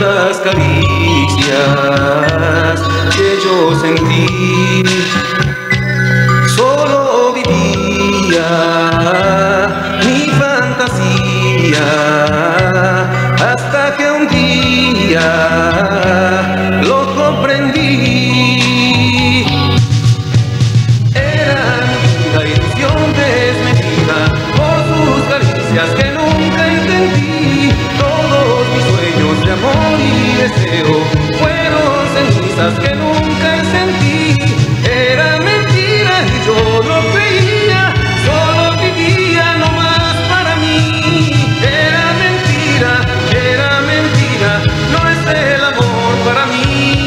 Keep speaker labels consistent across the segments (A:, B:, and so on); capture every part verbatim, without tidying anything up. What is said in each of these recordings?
A: tantas caricias que yo sentí. Solo vivía mi fantasía hasta que un día lo comprendí. Era la ilusión desmedida por sus caricias que nunca entendí. Todos mis sueños de amor y deseo fueron cenizas que nunca sentí. Era mentira y yo lo creía, solo vivía nomás para mí. Era mentira, era mentira, no es el amor para mí.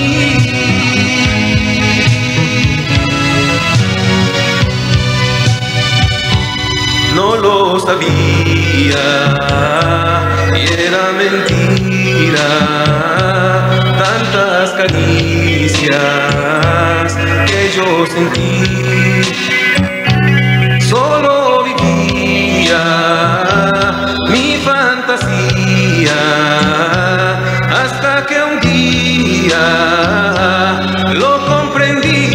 A: No lo sabía y era mentira, tantas caricias que yo sentí. Solo vivía mi fantasía hasta que un día lo comprendí.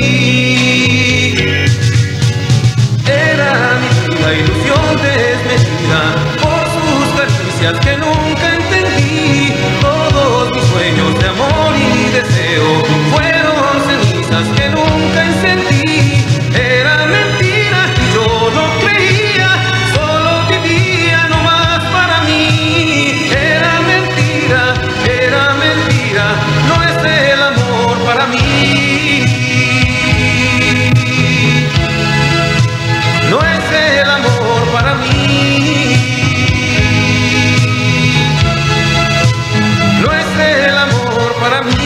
A: Era la ilusión desmedida por sus caricias que nunca entendí. Todos mis sueños de amor y deseo fueron cenizas que nunca encendí. Era mentira y yo lo creía, solo vivía nomás para mí. Era mentira, era mentira, no es el amor para mí. No es el amor para mí. No es el amor para mí.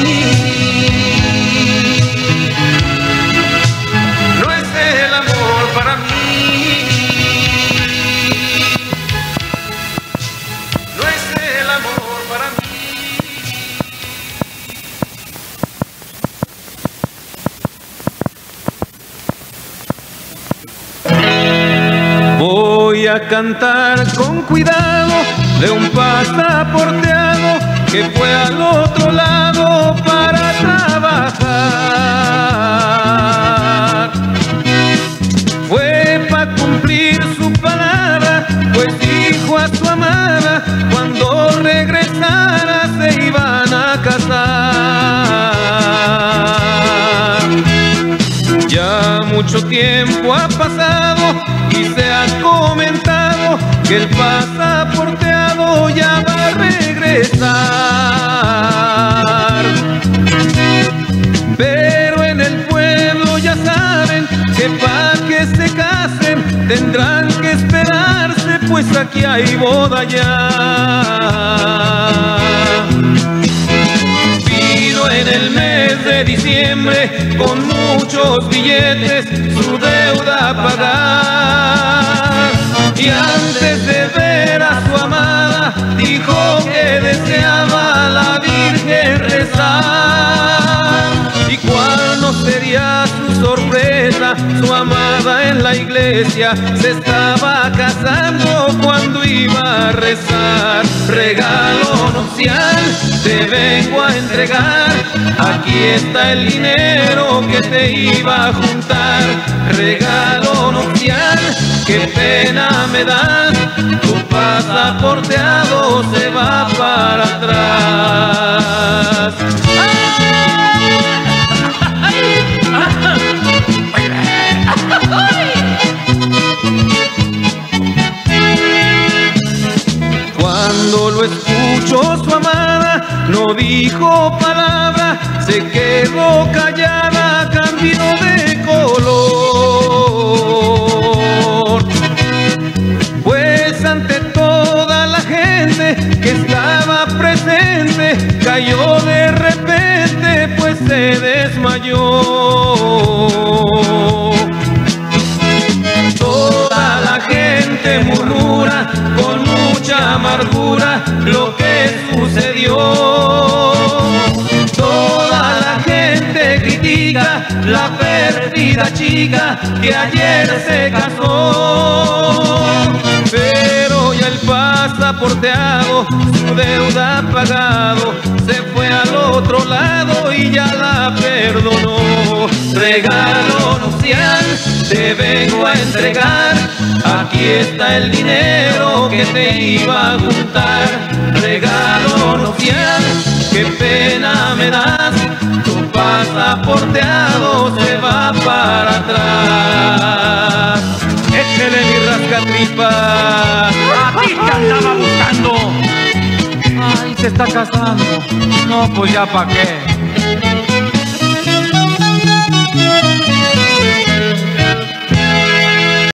A: No es el amor para mí. No es el amor para mí. Voy a cantar con cuidado de un pasaporteado que fue al otro lado para trabajar. Fue para cumplir su palabra, pues dijo a su amada cuando regresara se iban a casar. Ya mucho tiempo ha pasado y se ha comentado que el pasaporteado ya va a regresar. Pero en el pueblo ya saben que para que se casen tendrán que esperarse, pues aquí hay boda ya. Vino en el mes de diciembre con muchos billetes su deuda a pagar. Y antes de ver a su amada dijo que deseaba a la Virgen rezar. ¿Y cuál no sería su sorpresa? Su amada en la iglesia se estaba casando cuando iba a rezar. Regalo nupcial te vengo a entregar, aquí está el dinero que te iba a juntar. Regalo nupcial, qué pena me das, tu pasaporteado se va para atrás. Cuando lo escuchó su amada, no dijo palabra, se quedó callada, cambió de color. Pues ante toda la gente que estaba presente, cayó de repente, pues se desmayó. Toda la gente murmura con mucha amargura lo que sucedió. Toda la gente critica la perdida chica que ayer se casó. Pero ya el pasaporteado su su deuda pagado, se fue al otro lado y ya la perdonó. Regalo nupcial, te vengo a entregar, aquí está el dinero que te iba a juntar. Regalo nupcial, qué pena me das, tu pasaporteado se va para atrás. Échele mi rascatripas.
B: ¡A ti te andaba buscando! ¡Ay, se está casando! No, pues ya pa' qué.